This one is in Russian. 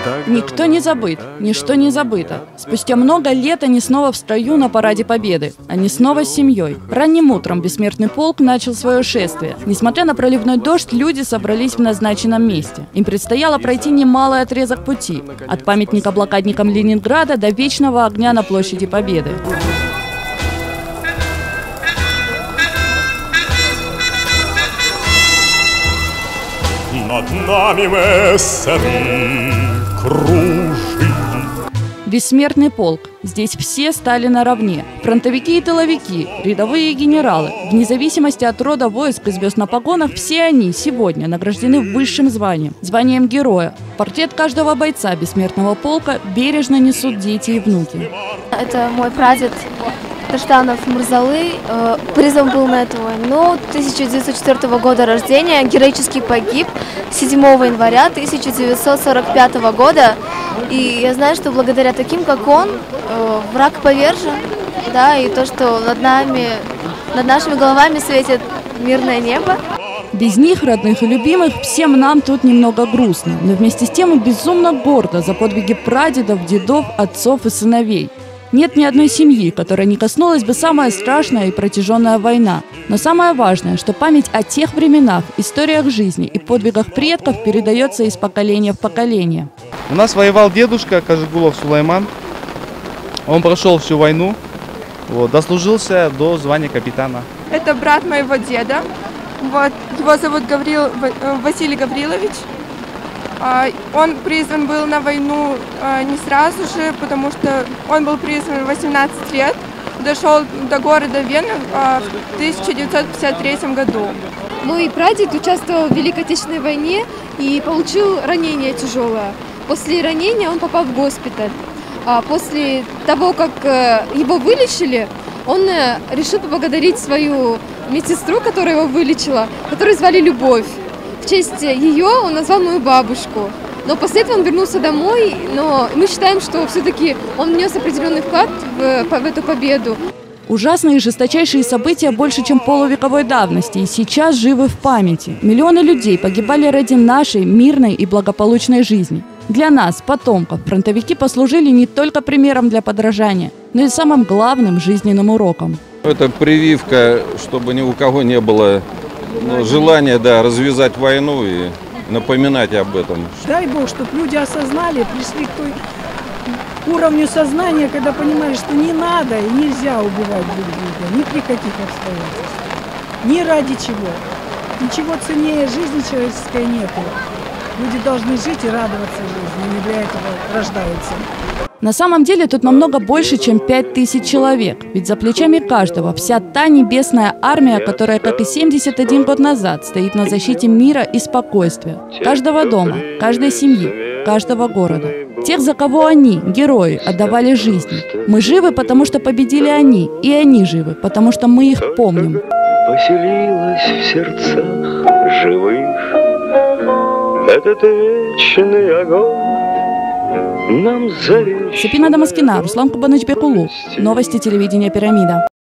Никто не забыт, ничто не забыто. Спустя много лет они снова в строю на Параде Победы. Они снова с семьей. Ранним утром бессмертный полк начал свое шествие. Несмотря на проливной дождь, люди собрались в назначенном месте. Им предстояло пройти немалый отрезок пути. От памятника блокадникам Ленинграда до вечного огня на площади Победы. Над нами ВСРИ кружили. Бессмертный полк. Здесь все стали наравне. Фронтовики и тыловики, рядовые и генералы. Вне зависимости от рода войск и звезд на погонах, все они сегодня награждены высшим званием – званием героя. Портрет каждого бойца бессмертного полка бережно несут дети и внуки. Это мой прадед Таштанов Мурзалы. Призван был на эту войну 1904 года рождения, героически погиб 7 января 1945 года. И я знаю, что благодаря таким, как он, враг повержен, да, и то, что над нашими головами светит мирное небо. Без них, родных и любимых, всем нам тут немного грустно, но вместе с тем и безумно гордо за подвиги прадедов, дедов, отцов и сыновей. Нет ни одной семьи, которой не коснулась бы самая страшная и протяженная война. Но самое важное, что память о тех временах, историях жизни и подвигах предков передается из поколения в поколение. У нас воевал дедушка Кажигулов Сулайман. Он прошел всю войну, дослужился до звания капитана. Это брат моего деда. Его зовут Василий Гаврилович. Он призван был на войну не сразу же, потому что он был призван в 18 лет, дошел до города Вены в 1953 году. Мой прадед участвовал в Великой Отечественной войне и получил ранение тяжелое. После ранения он попал в госпиталь. После того, как его вылечили, он решил поблагодарить свою медсестру, которая его вылечила, которую звали Любовь. В честь ее он назвал мою бабушку. Но после этого он вернулся домой, но мы считаем, что все-таки он внес определенный вклад в эту победу. Ужасные и жесточайшие события больше, чем полувековой давности, и сейчас живы в памяти. Миллионы людей погибали ради нашей мирной и благополучной жизни. Для нас, потомков, фронтовики послужили не только примером для подражания, но и самым главным жизненным уроком. Это прививка, чтобы ни у кого не было желания развязать войну и напоминать об этом. Дай Бог, чтобы люди осознали, пришли к той уровню сознания, когда понимали, что не надо и нельзя убивать друг друга, ни при каких обстоятельствах, ни ради чего. Ничего ценнее жизни человеческой нету. Люди должны жить и радоваться жизни, они для этого рождаются. На самом деле тут намного больше, чем 5000 человек. Ведь за плечами каждого вся та небесная армия, которая, как и 71 год назад, стоит на защите мира и спокойствия. Каждого дома, каждой семьи, каждого города. Тех, за кого они, герои, отдавали жизни. Мы живы, потому что победили они, и они живы, потому что мы их помним. Поселилась в сердцах живых этот вечный огонь. Сапина Дамаскина, Руслан Кубанычбекулу. Новости телевидения «Пирамида».